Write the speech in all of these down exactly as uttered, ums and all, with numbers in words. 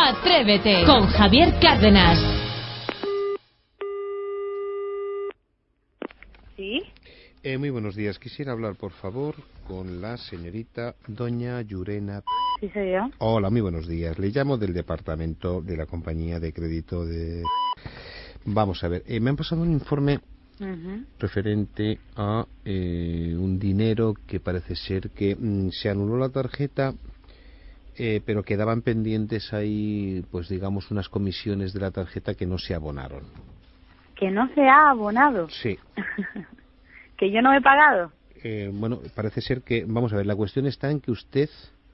Atrévete con Javier Cárdenas. ¿Sí? Eh, muy buenos días. Quisiera hablar, por favor, con la señorita doña Llurena. Sí, soy yo. Hola, muy buenos días. Le llamo del departamento de la compañía de crédito de... Vamos a ver, eh, me han pasado un informe uh-huh. referente a eh, un dinero que parece ser que mm, se anuló la tarjeta, eh, pero quedaban pendientes ahí, pues digamos, unas comisiones de la tarjeta que no se abonaron. ¿Que no se ha abonado? Sí. ¿Que yo no he pagado? Eh, bueno, parece ser que... Vamos a ver, la cuestión está en que usted...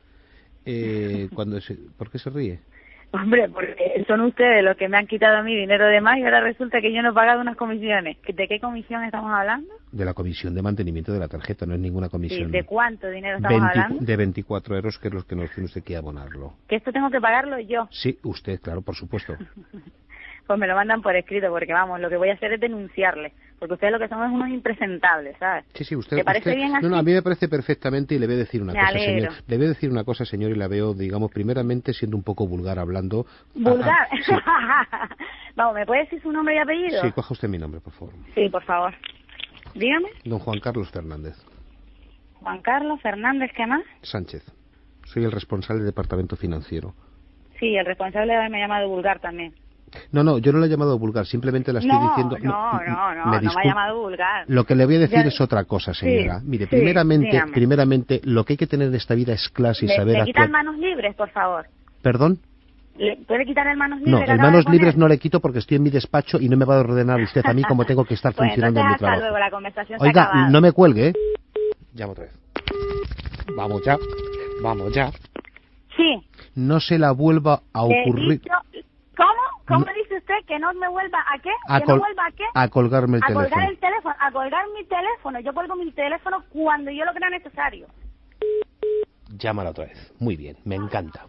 Eh, cuando se, ¿Por qué se ríe? Hombre, porque son ustedes los que me han quitado a mí dinero de más y ahora resulta que yo no he pagado unas comisiones. ¿De qué comisión estamos hablando? De la comisión de mantenimiento de la tarjeta, no es ninguna comisión. Sí, ¿de cuánto dinero estamos veinte, hablando? De veinticuatro euros, que es lo que nos tiene usted que abonarlo. ¿Que esto tengo que pagarlo yo? Sí, usted, claro, por supuesto. Pues me lo mandan por escrito, porque vamos, lo que voy a hacer es denunciarle, porque ustedes lo que son es unos impresentables, ¿sabes? Sí, sí, usted... ¿Te parece usted, bien así? No, no, a mí me parece perfectamente y le voy a decir una me cosa, alegro. señor. Le voy a decir una cosa, señor, y la veo, digamos, primeramente siendo un poco vulgar hablando... ¿Vulgar? Ah, ah, sí. Vamos, ¿me puede decir su nombre y apellido? Sí, coja usted mi nombre, por favor. Sí, por favor. Dígame. Don Juan Carlos Fernández. Juan Carlos Fernández, ¿qué más? Sánchez. Soy el responsable del departamento financiero. Sí, el responsable de haberme llamado vulgar también. No, no, yo no le he llamado vulgar, simplemente la estoy no, diciendo... No, no, no, no, me no me ha llamado vulgar. Lo que le voy a decir ya... es otra cosa, señora. Sí, Mire, sí, primeramente, dígame. primeramente, lo que hay que tener en esta vida es clase y ¿Le, saber ¿Le quitan actuar. manos libres, por favor? ¿Perdón? ¿Le ¿Puede quitar el manos libres? No, el manos libres no le quito porque estoy en mi despacho y no me va a ordenar usted a mí como tengo que estar pues funcionando en mi hasta trabajo. Luego, la conversación se Oiga, ha acabado. no me cuelgue, ¿eh? Llamo otra vez. Vamos ya, vamos ya. Sí. No se la vuelva a ocurrir... Dicho... ¿Cómo? ¿Cómo no. dice usted que no me vuelva a qué? A ¿Que col... no vuelva a qué? A colgarme el a teléfono. A colgar el teléfono, a colgar mi teléfono. Yo colgo mi teléfono cuando yo lo crea necesario. Llámala otra vez. Muy bien, me encanta.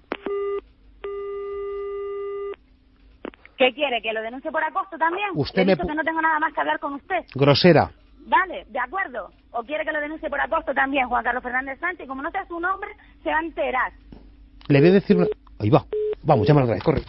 ¿Qué quiere? ¿Que lo denuncie por acoso también? Usted He me dicho que no tengo nada más que hablar con usted. Grosera. Vale, de acuerdo. ¿O quiere que lo denuncie por acoso también, Juan Carlos Fernández Sánchez? Como no sea su nombre, se va a enterar. Le voy a decir una... Ahí va. Vamos, llámala otra vez, corre.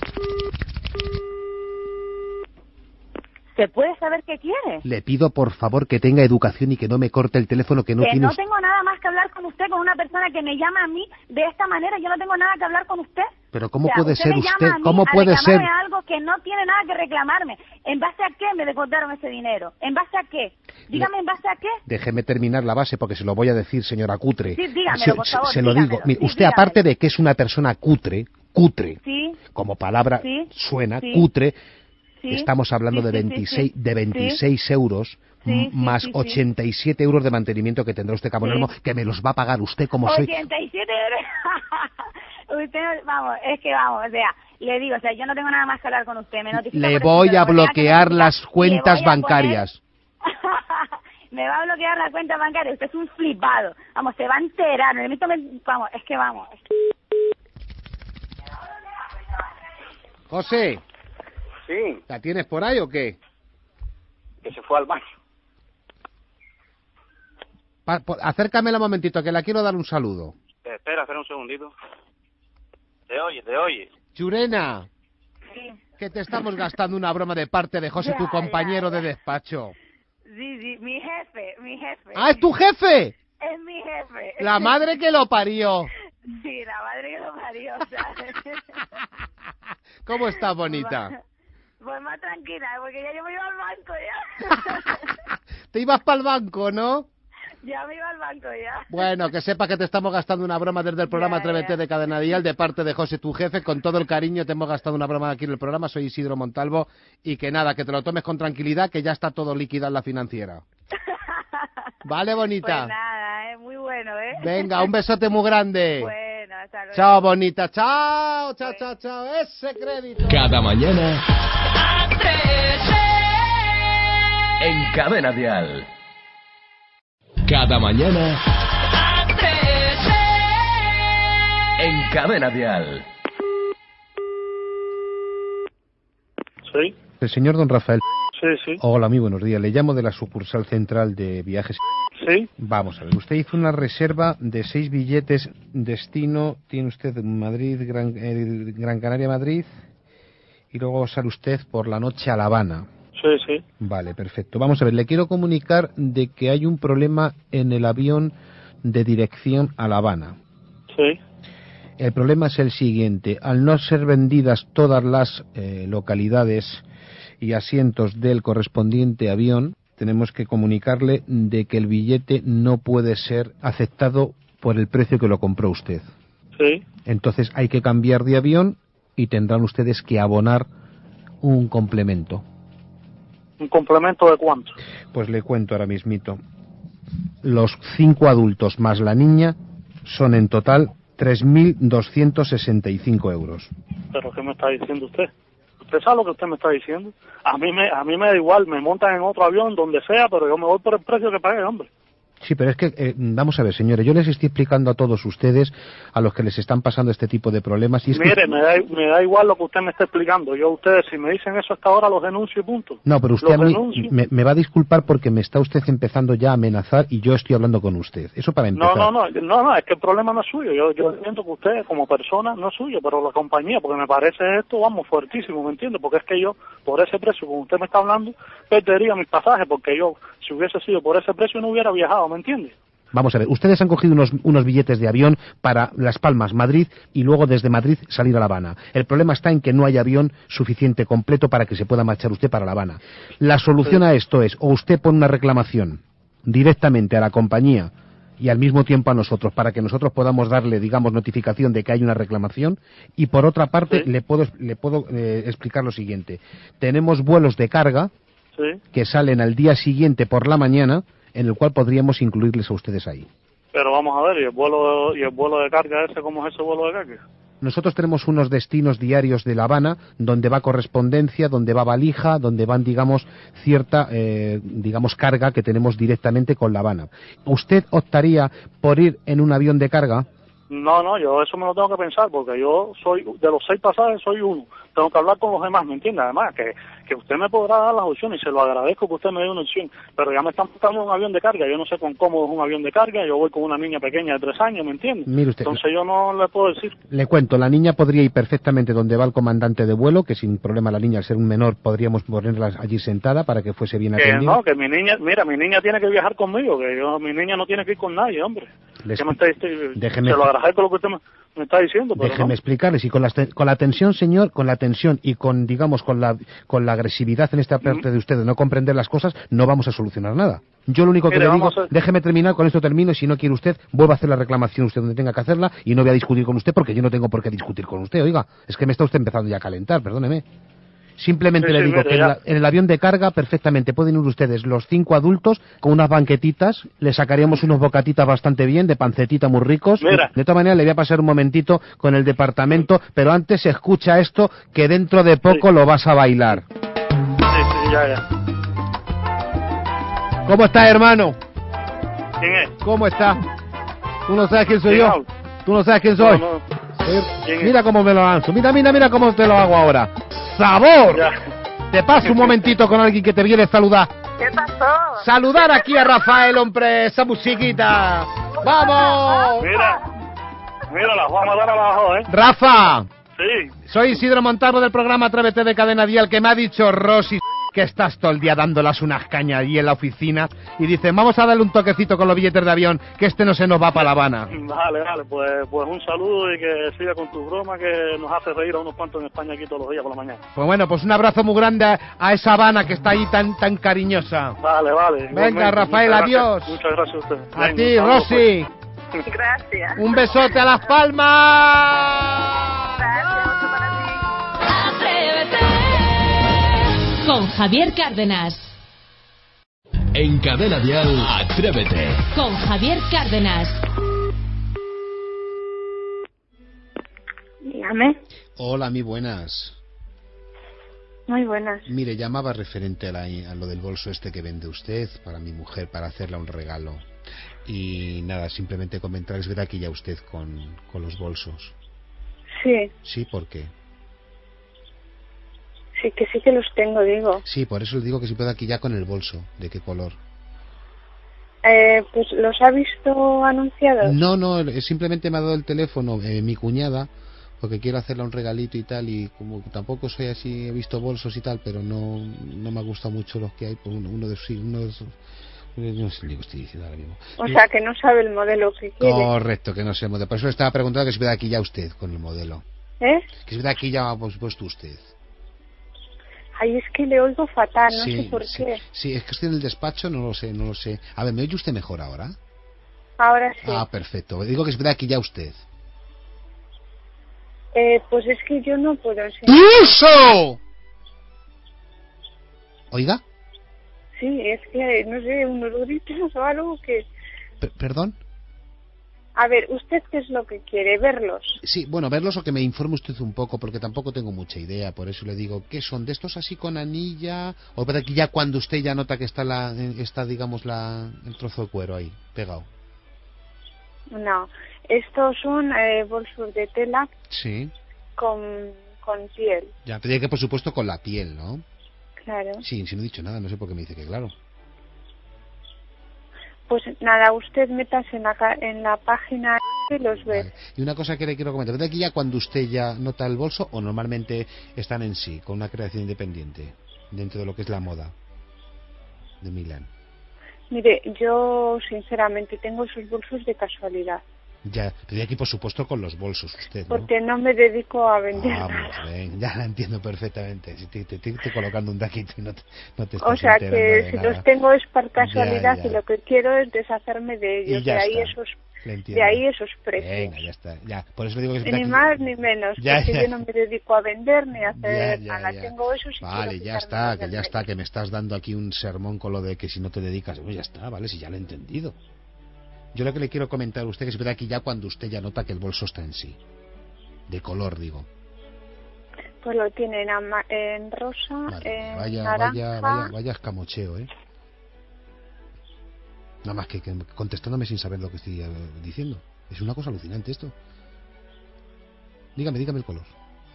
¿Se puede saber qué quiere? Le pido, por favor, que tenga educación y que no me corte el teléfono que no que tiene... no tengo nada más que hablar con usted, con una persona que me llama a mí de esta manera. Yo no tengo nada que hablar con usted. Pero ¿cómo o sea, puede usted ser me usted? llama a mí ¿Cómo a puede ser? algo que no tiene nada que reclamarme. ¿En base a qué me deportaron ese dinero? ¿En base a qué? Dígame, ¿en base a qué? Déjeme terminar la base porque se lo voy a decir, señora cutre. Sí, dígamelo, se, por favor, se lo dígamelo. digo. Mire, Sí, usted, dígamelo. aparte de que es una persona cutre, cutre, sí, como palabra sí, suena, sí, cutre, sí, estamos hablando sí, de sí, veintiséis, sí, sí. de veintiséis euros, Sí, m- sí, más sí, sí. ochenta y siete euros de mantenimiento que tendrá usted que abonar, Sí. que me los va a pagar usted como soy. ochenta y siete euros. Usted, vamos, es que vamos, o sea, le digo, o sea, yo no tengo nada más que hablar con usted. Me notifica Le por voy escrito, a lo que tenga que bloquear notificar, las le cuentas voy a bancarias. poner- me va a bloquear la cuenta bancaria. Usted es un flipado. Vamos, se va a enterar. Me meto- me- Vamos, es que vamos. José, Sí, ¿la tienes por ahí o qué? que se fue al baño. Pa- po- acércamela un momentito, que la quiero dar un saludo. Eh, espera, espera un segundito. Te oye, te oye. Llurena, Sí, que te estamos gastando una broma de parte de José, tu Ya, compañero ya, de ya. despacho. sí, sí, mi jefe, mi jefe. ¡Ah, es tu jefe! Es mi jefe. La madre que lo parió. Sí, la madre que lo parió, ¿sabes? ¿Cómo estás, bonita? Pues más tranquila, porque ya yo me iba al banco ya. Te ibas para el banco, ¿no? Ya me iba al banco ya. Bueno, que sepa que te estamos gastando una broma desde el programa Ya, Atrévete ya. de Cadena Dial, de parte de José, tu jefe. Con todo el cariño te hemos gastado una broma aquí en el programa. Soy Isidro Montalvo. Y que nada, que te lo tomes con tranquilidad, que ya está todo liquidado en la financiera. ¿Vale, bonita? Pues nada, es muy bueno, ¿eh? Venga, un besote muy grande. Bueno, hasta luego. Chao, bonita. Chao, chao, chao, chao. Ese crédito. Cada mañana en Cadena Dial. Cada mañana en Cadena Dial. Sí, El señor don Rafael. sí, sí. Hola, muy buenos días. Le llamo de la sucursal central de viajes. Sí. Vamos a ver, usted hizo una reserva de seis billetes, destino, tiene usted Madrid, Gran, eh, Gran Canaria, Madrid, y luego sale usted por la noche a La Habana. Sí, sí. Vale, perfecto. Vamos a ver, le quiero comunicar de que hay un problema en el avión de dirección a La Habana. Sí. El problema es el siguiente, al no ser vendidas todas las eh, localidades y asientos del correspondiente avión, tenemos que comunicarle de que el billete no puede ser aceptado por el precio que lo compró usted. Sí. Entonces hay que cambiar de avión y tendrán ustedes que abonar un complemento. ¿Un complemento de cuánto? Pues le cuento ahora mismito. Los cinco adultos más la niña son en total tres mil doscientos sesenta y cinco euros. ¿Pero qué me está diciendo usted? ¿Usted sabe lo que usted me está diciendo? A mí me a mí me da igual, me montan en otro avión, donde sea, pero yo me voy por el precio que pague, hombre. Sí, pero es que, eh, vamos a ver, señores, yo les estoy explicando a todos ustedes, a los que les están pasando este tipo de problemas... Y es Mire, que... me, da, me da igual lo que usted me está explicando. Yo a ustedes, si me dicen eso hasta ahora, los denuncio y punto. No, pero usted los a mí denuncio. me, me va a disculpar porque me está usted empezando ya a amenazar y yo estoy hablando con usted. Eso para empezar. No, no, no, no, no, es que el problema no es suyo. Yo, yo entiendo que usted, como persona, no es suyo, pero la compañía, porque me parece esto, vamos, fuertísimo, ¿me entiende? Porque es que yo, por ese precio, como usted me está hablando, perdería mis pasajes, porque yo, si hubiese sido por ese precio, no hubiera viajado, ¿me entiende? Vamos a ver, ustedes han cogido unos, unos billetes de avión para Las Palmas, Madrid, y luego desde Madrid salir a La Habana. El problema está en que no hay avión suficiente completo para que se pueda marchar usted para La Habana. La solución Sí. a esto es, o usted pone una reclamación directamente a la compañía y al mismo tiempo a nosotros, para que nosotros podamos darle, digamos, notificación de que hay una reclamación, y por otra parte, Sí. le puedo, le puedo eh, explicar lo siguiente. Tenemos vuelos de carga Sí. que salen al día siguiente por la mañana, en el cual podríamos incluirles a ustedes ahí. Pero vamos a ver, ¿y el vuelo y el vuelo de carga ese, cómo es ese vuelo de carga? Nosotros tenemos unos destinos diarios de La Habana, donde va correspondencia, donde va valija, donde van, digamos, cierta, eh, digamos, carga que tenemos directamente con La Habana. ¿Usted optaría por ir en un avión de carga? No, no, yo eso me lo tengo que pensar, porque yo soy, de los seis pasajes soy uno. Tengo que hablar con los demás, ¿me entiende? Además, que, que usted me podrá dar las opciones, y se lo agradezco que usted me dé una opción, pero ya me están buscando un avión de carga. Yo no sé con cómo es un avión de carga, yo voy con una niña pequeña de tres años, ¿me entiende? Mire usted, Entonces yo no le puedo decir. le cuento, la niña podría ir perfectamente donde va el comandante de vuelo, que sin problema la niña, al ser un menor, podríamos ponerla allí sentada para que fuese bien Que atendida. no, que mi niña, mira, mi niña tiene que viajar conmigo, que yo, mi niña no tiene que ir con nadie, hombre. Les- Que me está, este, Déjeme- se lo agradezco lo que usted me, me está diciendo, pero Déjeme no. explicarles, y con la, con la tensión, señor, con la tensión y con, digamos, con la, con la agresividad en esta parte de usted de no comprender las cosas, no vamos a solucionar nada. Yo lo único que Mire, le digo, vamos a- déjeme terminar, con esto termino, y si no quiere usted, vuelva a hacer la reclamación usted donde tenga que hacerla, y no voy a discutir con usted porque yo no tengo por qué discutir con usted, oiga, es que me está usted empezando ya a calentar, perdóneme. Simplemente Sí, le sí, digo mire, que en, ya. la- en el avión de carga perfectamente pueden ir ustedes los cinco adultos con unas banquetitas, le sacaríamos unos bocatitas bastante bien, de pancetita muy ricos. Mira. De todas maneras le voy a pasar un momentito con el departamento, pero antes escucha esto, que dentro de poco Sí. lo vas a bailar. Sí, sí, ya, ya. ¿Cómo estás, hermano? ¿Quién es? ¿Cómo está? ¿Tú no sabes quién soy ¿Quién yo? habla? ¿Tú no sabes quién soy? No, no. Soy- ¿Quién es? Mira cómo me lo lanzo. Mira, mira, mira cómo te lo hago ahora. ¡Sabor! Ya. Te paso un momentito con alguien que te viene a saludar. ¿Qué pasó? Saludar aquí a Rafael, hombre, esa musiquita. ¡Vamos! Mira, mira, las vamos a dar abajo, ¿eh? Rafa, Sí. soy Isidro Montalvo del programa Atrévete de Cadena Dial, que me ha dicho Rosy que estás todo el día dándolas unas cañas allí en la oficina y dicen, vamos a darle un toquecito con los billetes de avión, que este no se nos va para La Habana. Vale, vale, pues, pues un saludo y que siga con tu broma, que nos hace reír a unos cuantos en España aquí todos los días por la mañana. Pues bueno, pues un abrazo muy grande a, a esa Habana que está ahí tan tan cariñosa. Vale, vale. Venga, igualmente. Rafael, Muchas adiós. gracias. Muchas gracias a usted. A Venga, ti, un saludo, Rosy. pues. Gracias. Un besote a Las Palmas. Gracias, otro para ti. Atrévete con Javier Cárdenas. En Cadena Dial, Atrévete. Con Javier Cárdenas. Dígame. Hola, mi buenas. Muy buenas. Mire, llamaba referente a, la- a lo del bolso este que vende usted para mi mujer, para hacerle un regalo. Y nada, simplemente comentar, es verdad que ya usted con, con los bolsos. Sí, Sí, ¿por qué? sí que sí que los tengo, digo. Sí, por eso le digo que si puede aquí ya con el bolso. ¿De qué color? Eh, pues los ha visto anunciados. No, no, simplemente me ha dado el teléfono eh, mi cuñada, porque quiero hacerle un regalito y tal, y como tampoco soy así, he visto bolsos y tal, pero no no me gusta mucho los que hay, pues uno, uno de sí, uno de esos, no sé lo que estoy diciendo ahora mismo. O sea, que no sabe el modelo que quiere. Correcto, que no sé el modelo. Por eso le estaba preguntando que si ve de aquí ya usted con el modelo. ¿Eh? Que si ve de aquí ya, por supuesto, usted. Ay, es que le oigo fatal, no Sí, sé por sí, qué. sí, es que estoy en el despacho, no lo sé, no lo sé. A ver, ¿me oye usted mejor ahora? Ahora sí. Ah, perfecto. Digo que si ve de aquí ya usted. Eh, pues es que yo no puedo enseñar. ¡Eso! ¿Oiga? Sí, es que, no sé, unos gritos o algo que... P- ¿Perdón? A ver, ¿usted qué es lo que quiere? ¿Verlos? Sí, bueno, verlos o que me informe usted un poco, porque tampoco tengo mucha idea, por eso le digo, ¿qué son? ¿De estos así con anilla? ¿O de aquí ya cuando usted ya nota que está, la, está digamos, la, el trozo de cuero ahí, pegado? No, estos son eh, bolsos de tela Sí. con, con piel. Ya, tendría que por supuesto con la piel, ¿no? Claro. Sí, si no he dicho nada, no sé por qué me dice que claro. Pues nada, usted métase en la, ca- en la página y los ve. Vale. Y una cosa que le quiero comentar, ¿de aquí ya cuando usted ya nota el bolso o normalmente están en sí, con una creación independiente, dentro de lo que es la moda de Milán? Mire, yo sinceramente tengo esos bolsos de casualidad. Ya, pero de aquí por supuesto con los bolsos usted, ¿no? Porque no me dedico a vender Vamos, nada. ven, ya la entiendo perfectamente. Si te, te, te estoy colocando un taquito y no te, no te O estás sea enterando que de si nada. los tengo es por casualidad Ya, ya. y lo que quiero es deshacerme de ellos. Y ya de ahí está. esos, Le entiendo. de ahí esos precios. Venga, ya está. Ya, por eso le digo que es Ni de aquí- más ni menos, Ya, porque ya. yo no me dedico a vender ni a hacer Ya, ya, nada. ya. Tengo eso y Vale, quiero ya quitarme está, los que del ya está, medio. que me estás dando aquí un sermón con lo de que si no te dedicas, pues ya está, vale, si ya lo he entendido. Yo lo que le quiero comentar a usted que es verdad aquí ya cuando usted ya nota que el bolso está en sí. De color, digo. Pues lo tienen ama- en rosa, Madre, en vaya, naranja. vaya, vaya, vaya escamocheo, ¿eh? Nada más que, que contestándome sin saber lo que estoy eh, diciendo. Es una cosa alucinante esto. Dígame, dígame el color.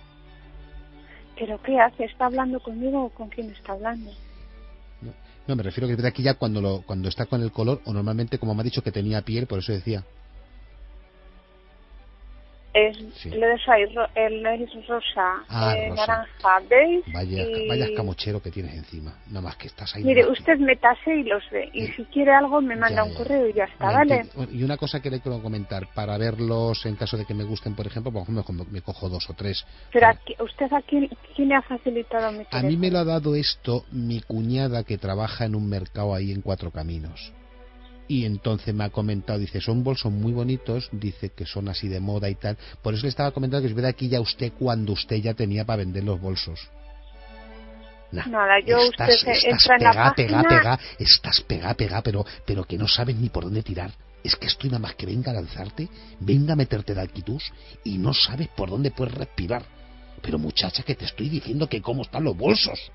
¿Pero qué hace? ¿Está hablando conmigo o con quién está hablando? No, no me refiero que es verdad aquí ya cuando lo, cuando está con el color, o normalmente como me ha dicho que tenía piel, por eso decía. Es, Sí. lo de eso hay ro- el es rosa, Ah, eh, rosa. naranja, beige Vaya, y... vaya escamochero que tienes encima. Nada más que estás ahí. Mire, nomás. usted métase y los ve. Y Eh, si quiere algo me manda Ya, un ya. correo y ya está, Me ¿vale? entiendo. Y una cosa que le quiero comentar, para verlos en caso de que me gusten, por ejemplo, por ejemplo, me, me cojo dos o tres. Pero Para- aquí, ¿usted a quién, quién le ha facilitado mi teléfono? A mí me lo ha dado esto mi cuñada que trabaja en un mercado ahí en Cuatro Caminos. Y entonces me ha comentado, dice, son bolsos muy bonitos, dice que son así de moda y tal. Por eso le estaba comentando que es verdad aquí ya usted cuando usted ya tenía para vender los bolsos. Nah, Nada, yo estás, usted estás entra en la pegá, pegá, página- pegá, estás pegá, pegá, pero, pero que no sabes ni por dónde tirar. Es que estoy nada más que venga a lanzarte, venga a meterte de alquitus y no sabes por dónde puedes respirar. Pero muchacha, que te estoy diciendo que cómo están los bolsos.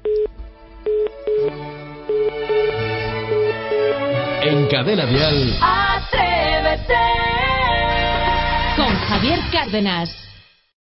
En Cadena Dial, Atrévete con Javier Cárdenas.